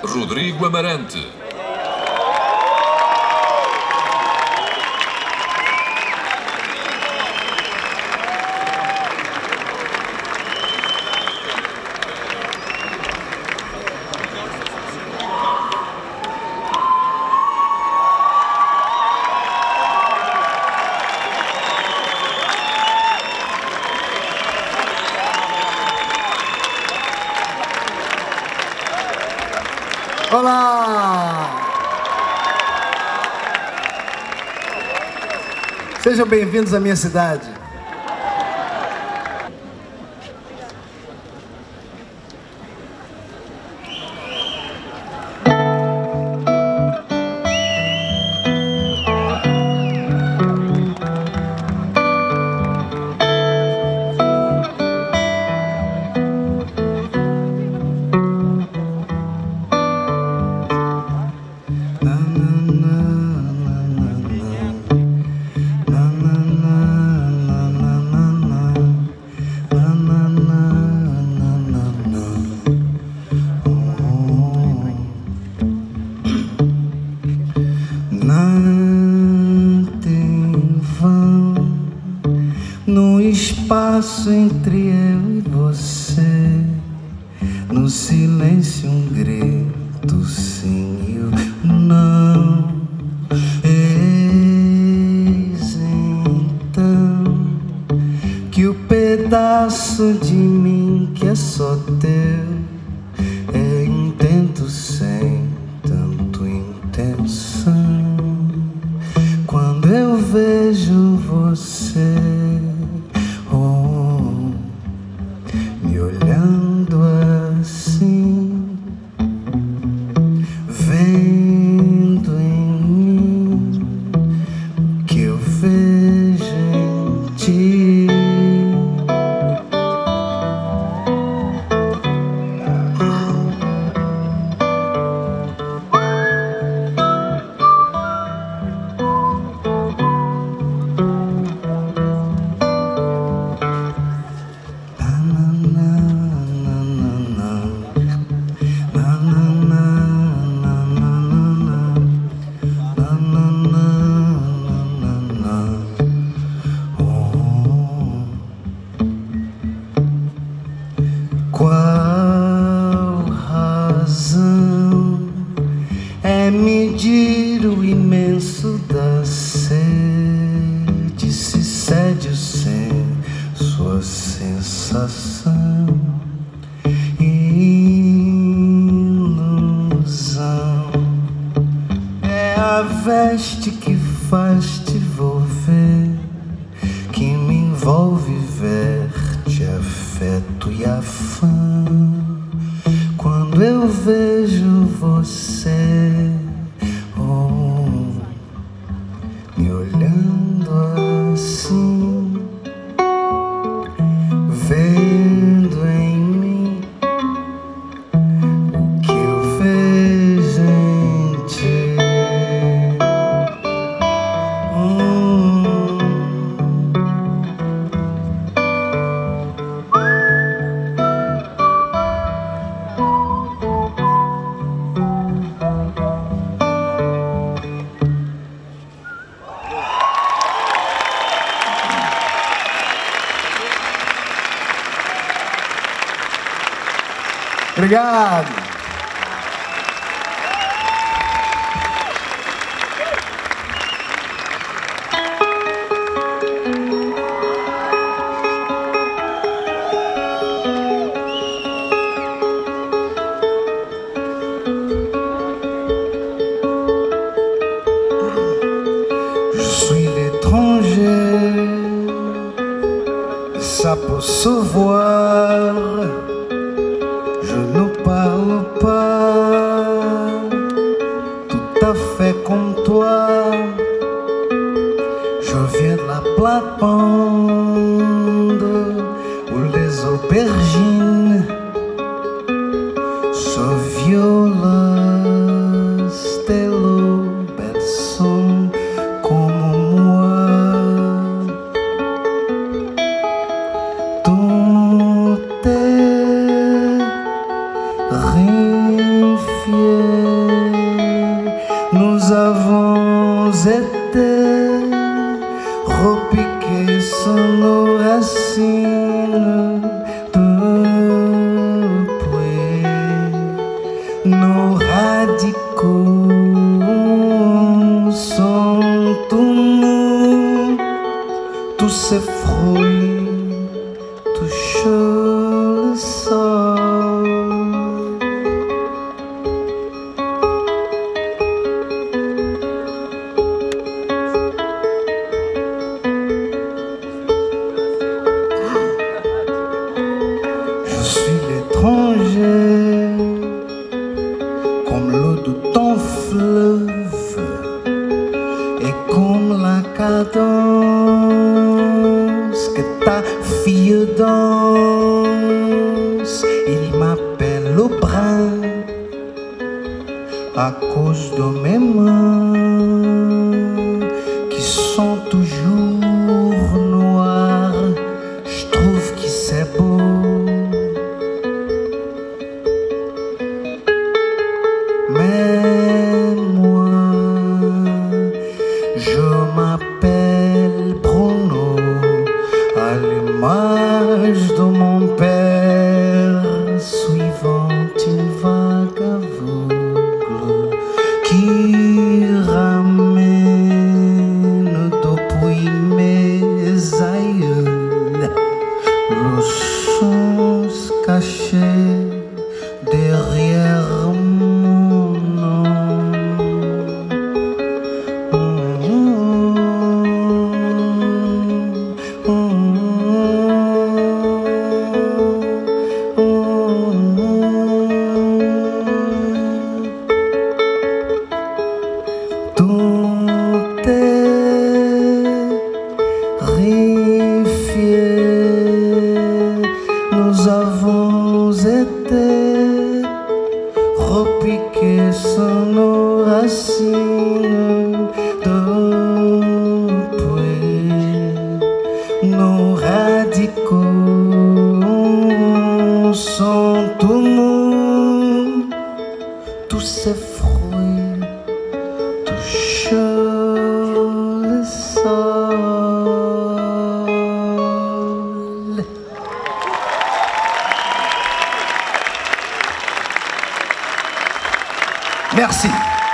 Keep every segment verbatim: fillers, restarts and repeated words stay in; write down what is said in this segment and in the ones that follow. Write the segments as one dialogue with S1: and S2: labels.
S1: Rodrigo Amarante.
S2: Olá! Sejam bem-vindos à minha cidade. No espaço entre eu e você, no silêncio um grito sim e o não. Eis então que o pedaço de mim que é só teu é intento sem tanto intenção. Quando eu vejo você me olhando assim, vendo em mim o que eu vejo em ti. Qual razão é medir o imenso da sede, se cede sem sua sensação? Ilusão é a veste que faz te envolver, que me envolve, verte afeto e afã. Quando eu vejo você, oh, me olhando assim, vendo em mim o que eu vejo em ti. Hum. Obrigado. Je suis l'étranger, et ça peut se voir. Je ne parle pas tout à fait comme toi. Je viens de la plate-bande où les aubergines se violent, stello, belles sont comme moi. Tout est rien nous avons été repiqués sur nos racines depuis nos radicaux sont tout nus, tous ces fruits touchent le sol. Je suis l'étranger, comme l'eau de ton fleuve et comme la cadence que ta fille danse. Il m'appelle au bras à cause de mes mains qui sont toujours noires. Je trouve que c'est beau. Mais moi, je m'appelle Bruno, à l'image de mon père, suivant une vague aveugle qui ramène depuis mes aïeuls le sens caché derrière mon nom. Tout est rifié, nous avons été repiqués sur nos racines depuis nos radicaux sont tout mous, tous ces fruits touchent le sol. Merci.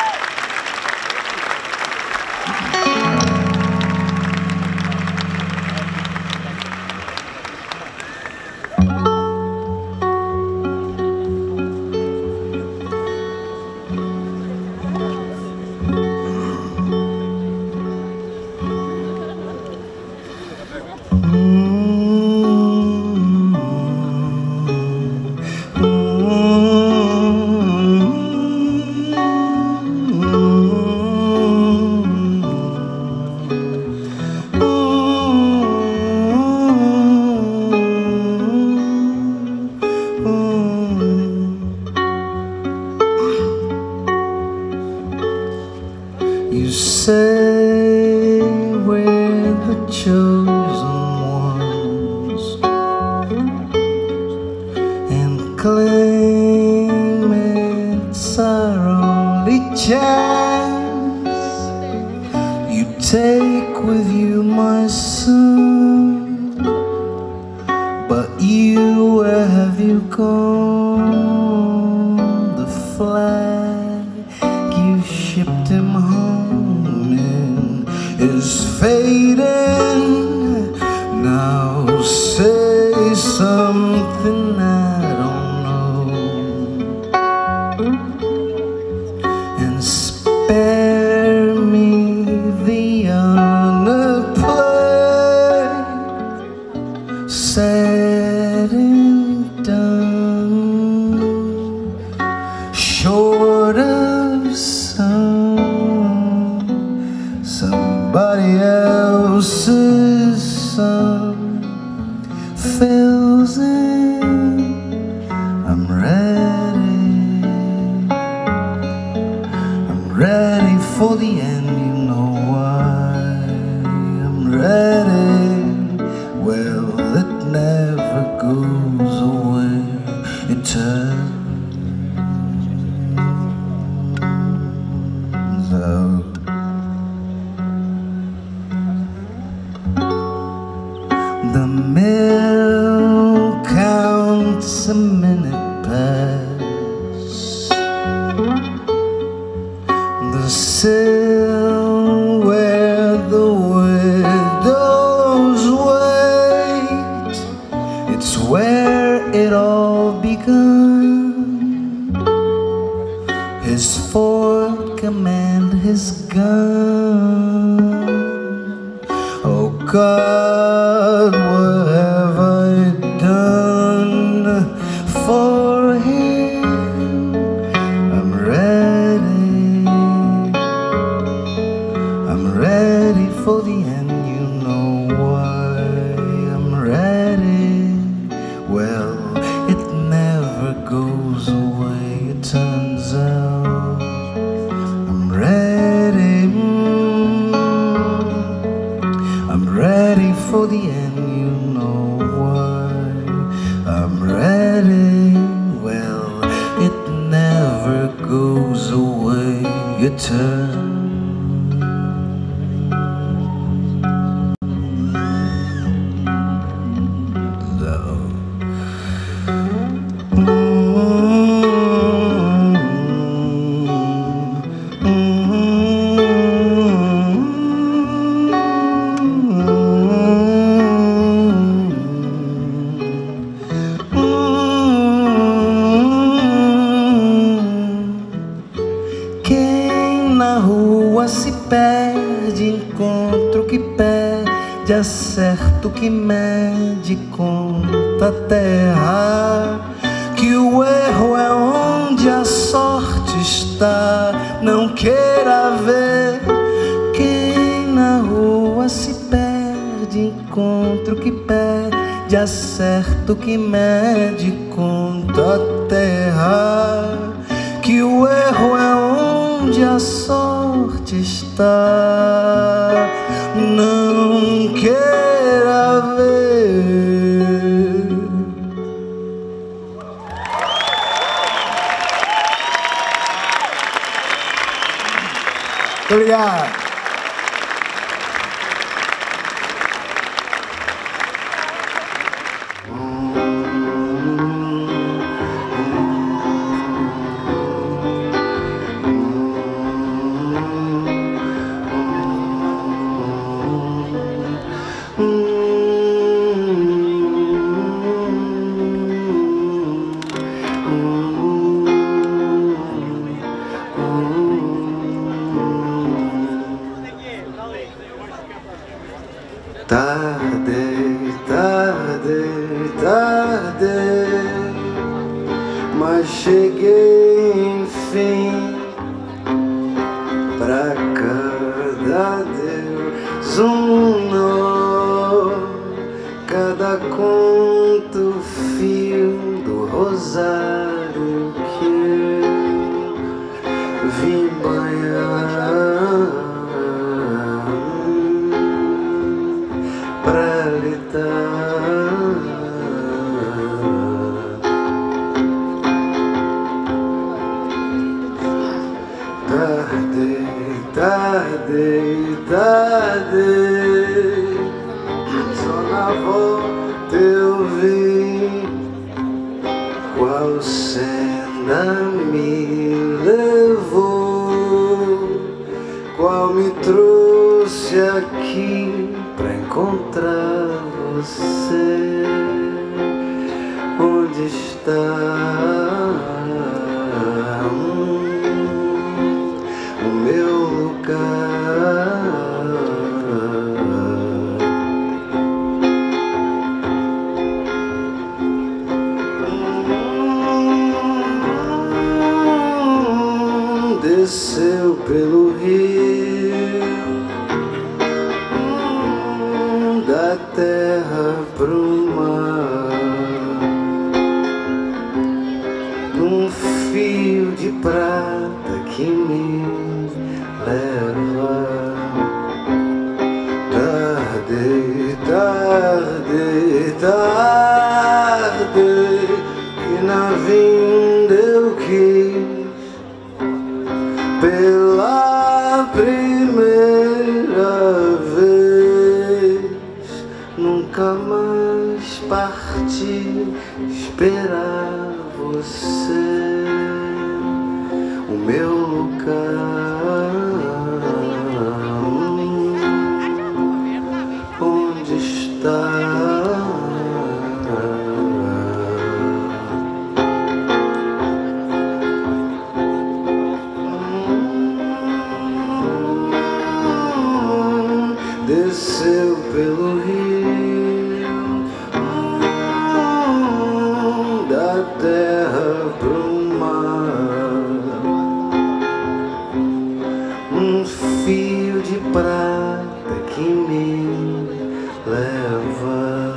S2: You say we're the chosen ones and claim it's our only chance. You take with you my son, but you, where have you gone? The flag you shipped him home in is fading. Now say something I don't know and spare me the unapplied. Said and done, short of some, somebody else's son fills in. I'm ready, I'm ready for the end, you know why. I'm ready, well it never goes away, it turns. The mill counts a minute past. The sill where the widows wait, it's where it all begun. His fork and his gun. Oh God, what have I done for him? I'm ready, I'm ready for the end, you know why I'm ready. Well, it never goes away, it turns out. I'm ready, mm, I'm ready for the end, you know why I'm ready. Well, it never goes away, it turns. Quem na rua se perde, encontra o que pede, acerta o que mede, conta a terra. Que o erro é onde a sorte está, não queira ver. Quem na rua se perde, encontra o que pede, acerta o que mede, conta a terra. Que o erro é onde a sorte está, não queira ver. Obrigado. Tarde, tarde, tarde, mas cheguei enfim pra cada Deus um nó, cada conto fio do rosário que eu vim banhar pra lhe dar. Tarde, tarde, tarde, só na volta eu vi qual senda me levou, qual me trouxe aqui pra encontrar você. Onde está hum, o meu lugar? Hum, desceu pelo rio da terra pro mar, num fio de prata que me leva. Tarde, tarde, tarde, e na vinda eu quis pela a primeira vez, nunca mais parti, esperar você, o meu lugar, onde está? Desceu pelo rio, hum, da terra pro mar, um fio de prata que me leva.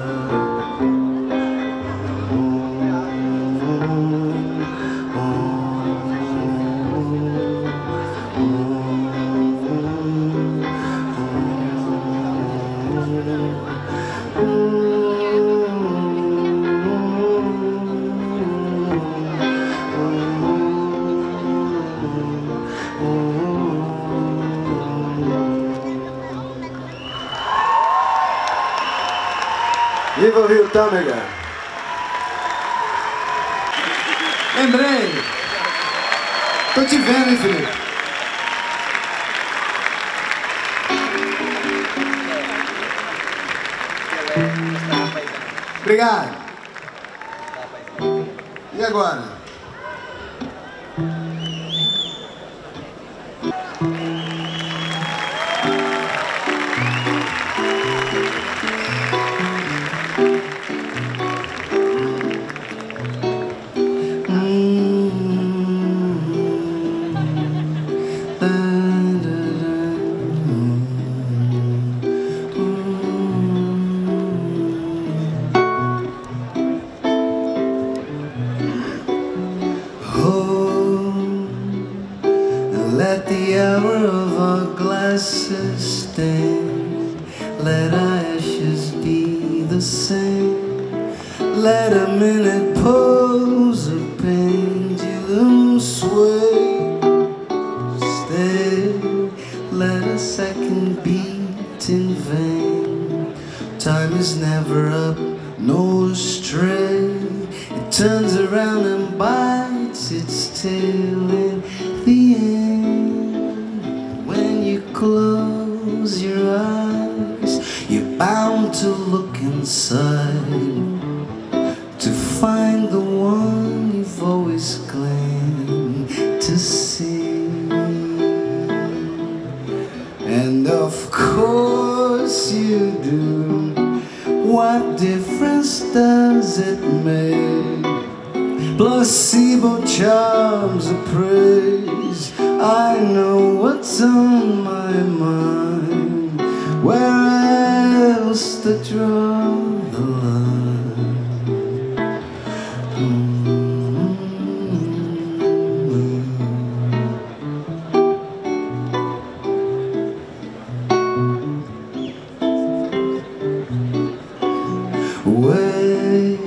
S2: Viva o Rio Tâmega! Lembrei! Tô te vendo, hein, Felipe? Obrigado! E agora? Let the hour of our glasses stand. Let our ashes be the same. Let a minute pose a pendulum sway. Stay. Let a second beat in vain. Time is never up, no stray. It turns around and bites its tail in the end. Close your eyes, you're bound to look inside to find the one you've always claimed to see. And of course you do. What difference does it make? Placebo charms of praise. I know what's on my mind. Where else to draw the line? Mm-hmm. Wait,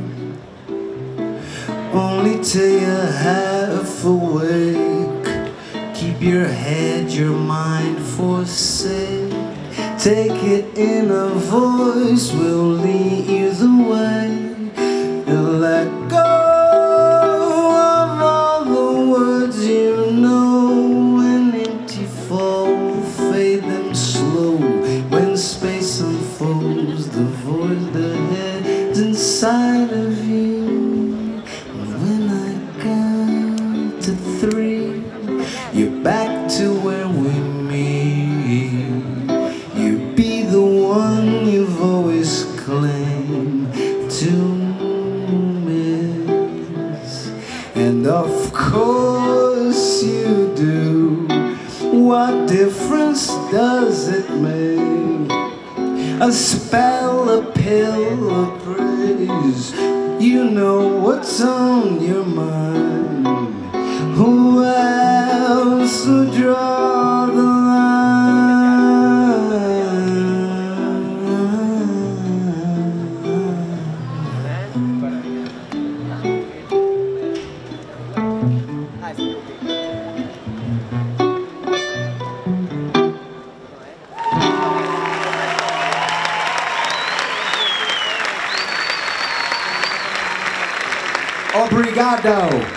S2: only till you're half awake. Keep your head, your mind forsake. Take it in, a voice will lead you the way. And let go of all the words you know. When empty fall, fade them slow. When space unfolds, the void that heads inside of you. And when I count to three, you're back to where we meet. You be the one you've always claimed to miss. And of course you do. What difference does it make? A spell, a pill, a praise. You know what's on your mind. Who else would draw the line?
S1: Obrigado.